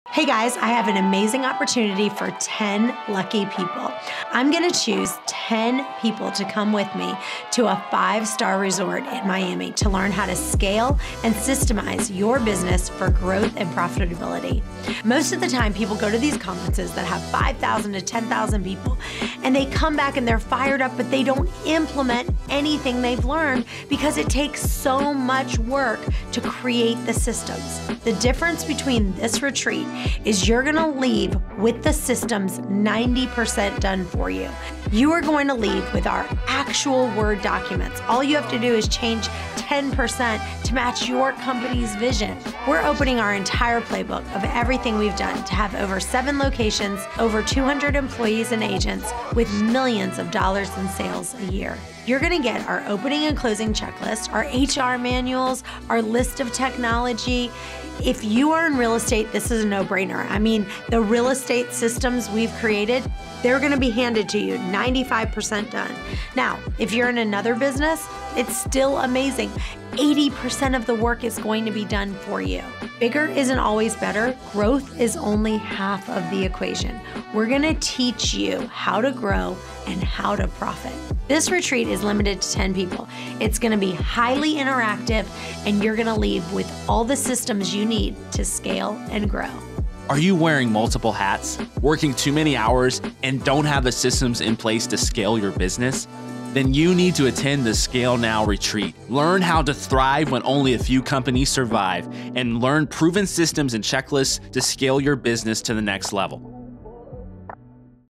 Hey guys, I have an amazing opportunity for 10 lucky people. I'm gonna choose 10 people to come with me to a 5-star resort in Miami to learn how to scale and systemize your business for growth and profitability. Most of the time, people go to these conferences that have 5,000 to 10,000 people, and they come back and they're fired up, but they don't implement anything they've learned because it takes so much work to create the systems. The difference between this retreat is you're gonna leave with the systems 90% done for you. You are going to leave with our actual Word documents. All you have to do is change 10% to match your company's vision. We're opening our entire playbook of everything we've done to have over 7 locations, over 200 employees and agents with millions of dollars in sales a year. You're gonna get our opening and closing checklist, our HR manuals, our list of technology. If you are in real estate, this is a no-brainer. I mean, the real estate systems we've created, they're gonna be handed to you, 95% done. Now, if you're in another business, it's still amazing. 80% of the work is going to be done for you. Bigger isn't always better. Growth is only half of the equation. We're gonna teach you how to grow and how to profit. This retreat is limited to 10 people. It's gonna be highly interactive, and you're gonna leave with all the systems you need to scale and grow. Are you wearing multiple hats, working too many hours, and don't have the systems in place to scale your business? Then you need to attend the Scale Now retreat. Learn how to thrive when only a few companies survive, and learn proven systems and checklists to scale your business to the next level.